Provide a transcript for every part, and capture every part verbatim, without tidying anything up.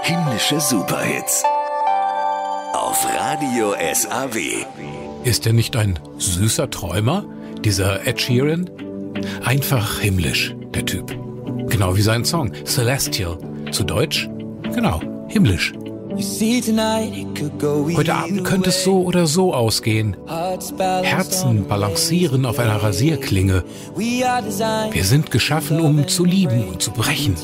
Himmlische Superhits auf Radio S A W. Ist er nicht ein süßer Träumer, dieser Ed Sheeran? Einfach himmlisch, der Typ. Genau wie sein Song Celestial. Zu Deutsch? Genau, himmlisch. Heute Abend könnte es so oder so ausgehen. Herzen balancieren auf einer Rasierklinge. Wir sind geschaffen, um zu lieben und zu brechen.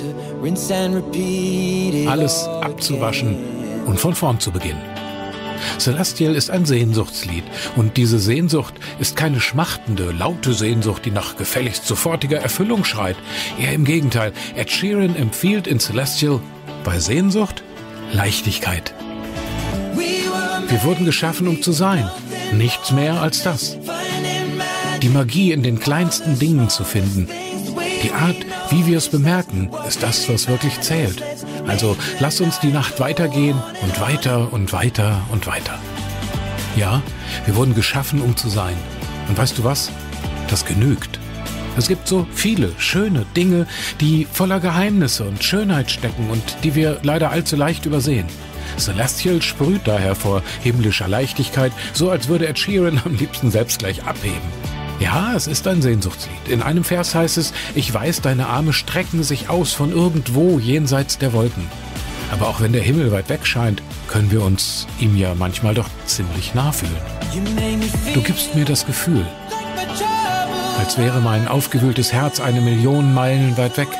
Alles abzuwaschen und von vorn zu beginnen. Celestial ist ein Sehnsuchtslied. Und diese Sehnsucht ist keine schmachtende, laute Sehnsucht, die nach gefälligst sofortiger Erfüllung schreit. Eher im Gegenteil. Ed Sheeran empfiehlt in Celestial bei Sehnsucht Leichtigkeit. Wir wurden geschaffen, um zu sein. Nichts mehr als das. Die Magie in den kleinsten Dingen zu finden. Die Art, wie wir es bemerken, ist das, was wirklich zählt. Also lass uns die Nacht weitergehen und weiter und weiter und weiter. Ja, wir wurden geschaffen, um zu sein. Und weißt du was? Das genügt. Es gibt so viele schöne Dinge, die voller Geheimnisse und Schönheit stecken und die wir leider allzu leicht übersehen. Celestial sprüht daher vor himmlischer Leichtigkeit, so als würde Ed Sheeran am liebsten selbst gleich abheben. Ja, es ist ein Sehnsuchtslied. In einem Vers heißt es, ich weiß, deine Arme strecken sich aus von irgendwo jenseits der Wolken. Aber auch wenn der Himmel weit weg scheint, können wir uns ihm ja manchmal doch ziemlich nah fühlen. Du gibst mir das Gefühl, als wäre mein aufgewühltes Herz eine Million Meilen weit weg.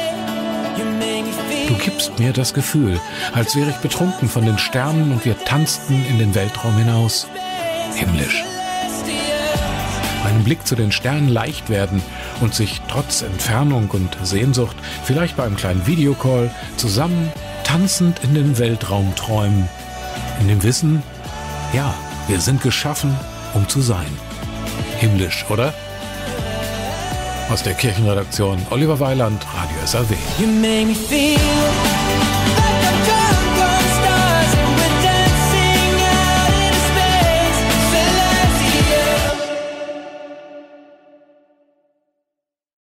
Du gibst mir das Gefühl, als wäre ich betrunken von den Sternen und wir tanzten in den Weltraum hinaus. Himmlisch. Einen Blick zu den Sternen leicht werden und sich trotz Entfernung und Sehnsucht vielleicht bei einem kleinen Videocall zusammen tanzend in den Weltraum träumen. In dem Wissen, ja, wir sind geschaffen, um zu sein. Himmlisch, oder? Aus der Kirchenredaktion Oliver Weiland, Radio S A W. You make me feel